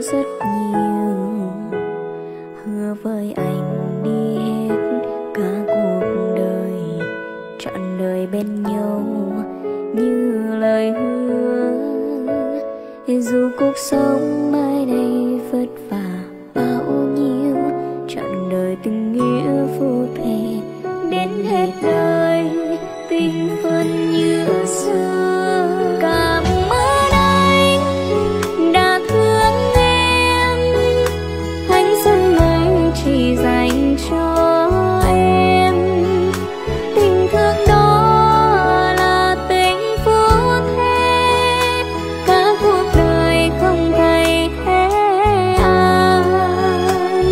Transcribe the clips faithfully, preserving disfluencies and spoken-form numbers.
rất nhiều, hứa với anh đi hết cả cuộc đời, trọn đời bên nhau như lời hứa. Dù cuộc sống mai đây vất vả bao nhiêu, trọn đời tình nghĩa vô thề đến hết đời, tình phân như xưa. Cảm ơn anh đã thương em, thanh xuân này chỉ dành cho em. Tình thương đó là tình vô thế, cả cuộc đời không thay thế ai.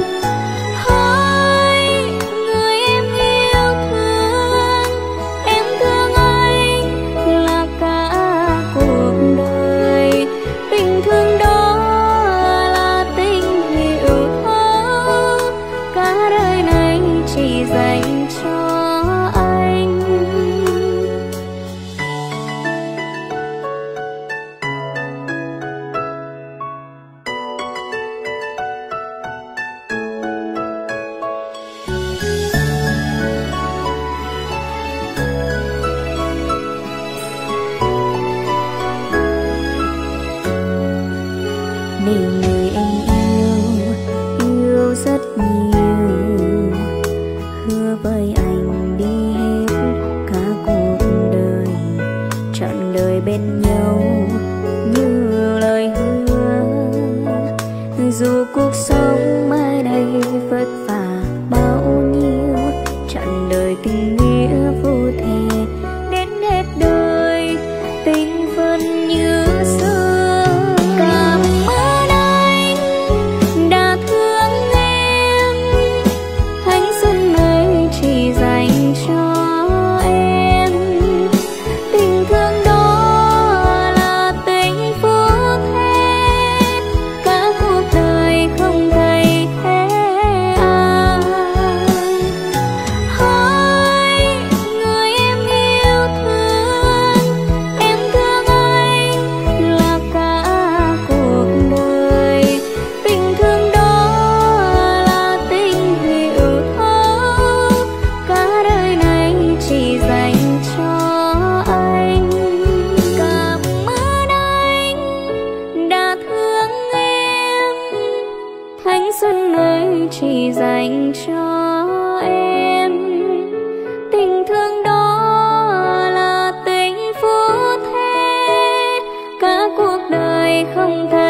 Hỡi người em yêu thương, em thương anh là cả cuộc đời. Tình thương đó là tình hiểu thấu, cả đời này chỉ dành cho anh. Nếu người em yêu, yêu rất nhiều, hứa với anh đi hết cả cuộc đời, trọn đời bên nhau như lời hứa. Dù cuộc sống mai đây vất vả bao nhiêu, trọn đời tình nghĩa vô thề đến hết đời, tình phân như xưa. Cảm ơn anh đã thương em, thanh xuân này chỉ dành cho em. Tình thương đó là tình vô thế, cả cuộc đời không thay thế ai. Hỡi người em yêu thương, em thương anh là cả cuộc đời. Tình thương đó là tình hiểu thấu, cả đời này chỉ dành cho anh. Cảm ơn anh đã thương em, thanh xuân này chỉ dành cho em. Tình thương đó là tình vô thế, cả cuộc đời không thay